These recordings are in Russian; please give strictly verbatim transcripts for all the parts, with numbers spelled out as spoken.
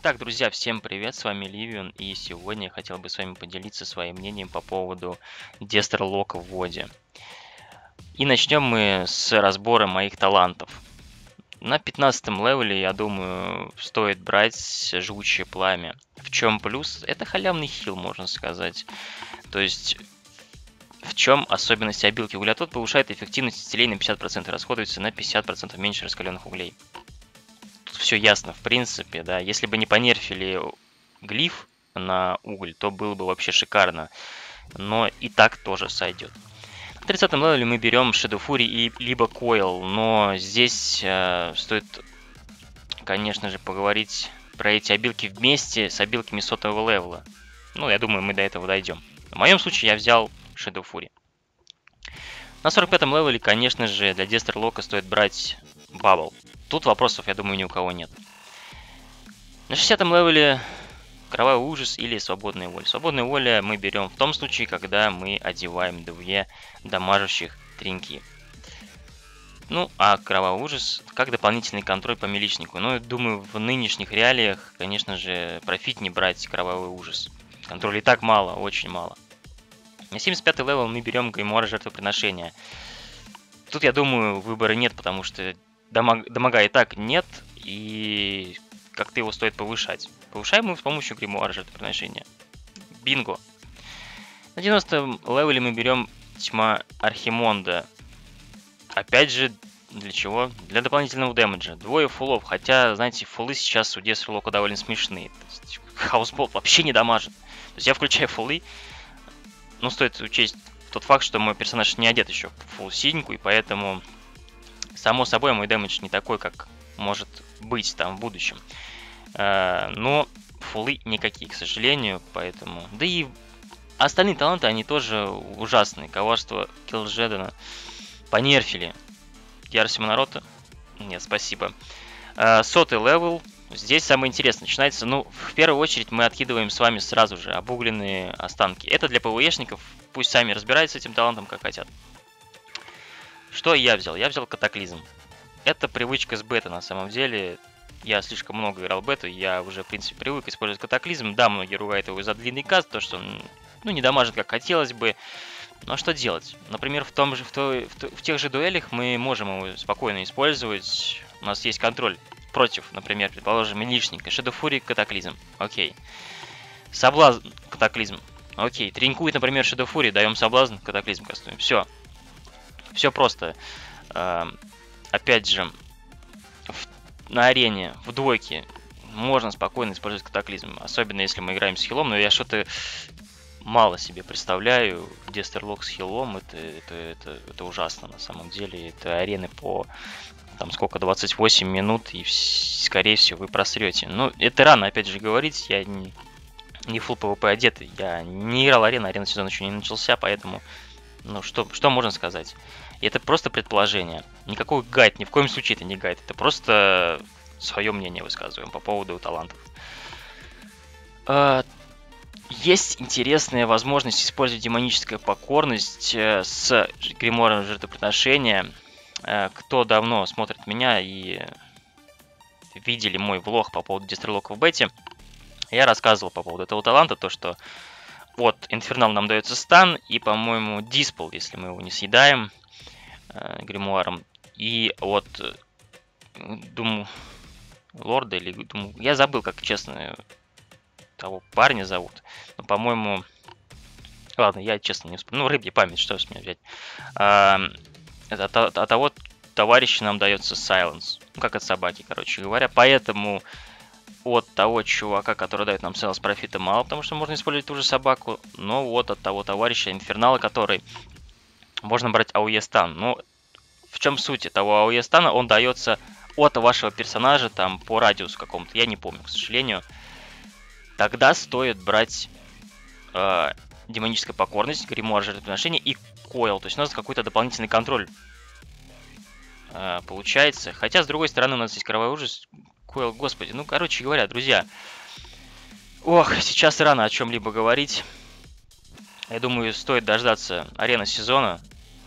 Итак, друзья, всем привет, с вами Ливион, и сегодня я хотел бы с вами поделиться своим мнением по поводу Дестерлока в воде. И начнем мы с разбора моих талантов. На пятнадцатом левеле, я думаю, стоит брать Жгучее Пламя. В чем плюс? Это халявный хил, можно сказать. То есть, в чем особенность обилки угля? Тот повышает эффективность исцеления на пятьдесят процентов, расходуется на пятьдесят процентов меньше раскаленных углей. Все ясно, в принципе, да. Если бы не понерфили глиф на уголь, то было бы вообще шикарно. Но и так тоже сойдет. На тридцатом левеле мы берем Shadow Fury и либо Coil, но здесь э, стоит, конечно же, поговорить про эти обилки вместе с обилками сотого левела. Ну, я думаю, мы до этого дойдем. В моем случае я взял Shadow Fury. На сорок пятом левеле, конечно же, для Дестерлока стоит брать Bubble. Тут вопросов, я думаю, ни у кого нет. На шестидесятом левеле Кровавый Ужас или Свободная Воля. Свободная Воля мы берем в том случае, когда мы одеваем две дамажащих тринки. Ну, а Кровавый Ужас как дополнительный контроль по миличнику. Но, думаю, в нынешних реалиях, конечно же, профитнее брать Кровавый Ужас. Контроля и так мало, очень мало. На семьдесят пятый левел мы берем Гримуар Жертвоприношения. Тут, я думаю, выбора нет, потому что дамаг, дамага и так нет, и как-то его стоит повышать. Повышаем мы с помощью Гримуара Жертвоприношения. Бинго. На девяностом левеле мы берем Тьма Архимонда. Опять же, для чего? Для дополнительного дэмэджа. Двое фулов, хотя, знаете, фулы сейчас у Дестерлока довольно смешные. Хаусболт вообще не дамажит. То есть я включаю фулы, но стоит учесть тот факт, что мой персонаж не одет еще в фул синьку, и поэтому, само собой, мой дэмэдж не такой, как может быть там в будущем. Но фулы никакие, к сожалению, поэтому... Да и остальные таланты, они тоже ужасные. Коварство Киллджедена понерфили. Ярость Монорота? Нет, спасибо. Сотый левел. Здесь самое интересное начинается. Ну, в первую очередь мы откидываем с вами сразу же обугленные останки. Это для ПВЕшников. Пусть сами разбираются с этим талантом, как хотят. Что я взял? Я взял Катаклизм. Это привычка с бета на самом деле. Я слишком много играл бету, я уже, в принципе, привык использовать Катаклизм. Да, многие ругают его за длинный каст, то, что он, ну, не дамажит, как хотелось бы. Но что делать? Например, в, том же, в, то, в, в тех же дуэлях мы можем его спокойно использовать. У нас есть контроль против, например, предположим, милишника. Shadow Fury, Катаклизм. Окей. Соблазн, Катаклизм. Окей. Тринкует, например, Shadow Fury, даем соблазн, Катаклизм кастуем. Все. Все просто. Э, опять же, на арене, в двойке, можно спокойно использовать Катаклизм. Особенно если мы играем с хилом. Но я что-то мало себе представляю. Дестерлок с хилом. Это, это, это, это ужасно на самом деле. Это арены по там сколько, двадцать восемь минут. И скорее всего вы просрете. Ну, это рано опять же говорить. Я не, не full пи ви пи одетый. Я не играл арену. Арена сезон еще не начался. Поэтому, ну, что, что можно сказать? И это просто предположение. Никакой гайд, ни в коем случае это не гайд. Это просто свое мнение высказываем по поводу талантов. Есть интересная возможность использовать демоническую покорность с Гримуаром Жертвоприношения. Кто давно смотрит меня и видели мой влог по поводу Дестерлока в бете, я рассказывал по поводу этого таланта, то что от Инфернал нам дается стан и, по-моему, Диспел, если мы его не съедаем гримуаром, и от Дум Лорда или Дум... Я забыл, как честно того парня зовут, но, по-моему, ладно, я честно не вспомнил. Ну, рыбья память, что с меня взять. А, от, от, от того товарища нам дается Silence, ну, как от собаки, короче говоря, поэтому от того чувака, который дает нам Silence, профита мало, потому что можно использовать ту же собаку, но вот от того товарища Инфернала, который можно брать АОЕ стан. Но в чем суть этого АОЕ стана? Он дается от вашего персонажа там по радиусу какому-то. Я не помню, к сожалению. Тогда стоит брать э, демоническая покорность, гримуар жертвоприношения и койл. То есть у нас какой-то дополнительный контроль э, получается. Хотя, с другой стороны, у нас есть кровавый ужас. Койл, господи. Ну, короче говоря, друзья. Ох, сейчас рано о чем-либо говорить. Я думаю, стоит дождаться арены сезона.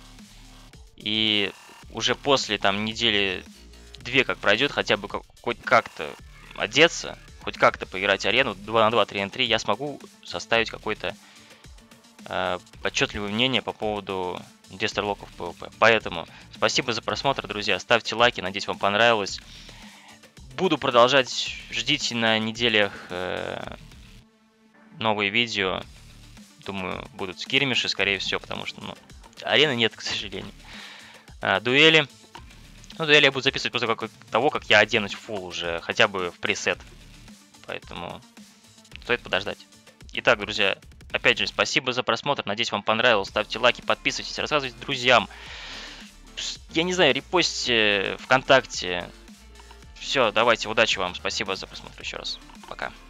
И уже после там недели две как пройдет, хотя бы как, хоть как-то одеться, хоть как-то поиграть арену два на два, три на три, я смогу составить какое-то э, отчетливое мнение по поводу дестролоков PvP. Поэтому спасибо за просмотр, друзья. Ставьте лайки, надеюсь, вам понравилось. Буду продолжать. Ждите на неделях э, новые видео. Думаю, будут скирмиши, скорее всего, потому что ну, арены нет, к сожалению. А, дуэли. Ну, дуэли я буду записывать после как, того, как я оденусь в фулл уже, хотя бы в пресет. Поэтому стоит подождать. Итак, друзья, опять же, спасибо за просмотр. Надеюсь, вам понравилось. Ставьте лайки, подписывайтесь, рассказывайте друзьям. Я не знаю, репостите ВКонтакте. Все, давайте, удачи вам. Спасибо за просмотр еще раз. Пока.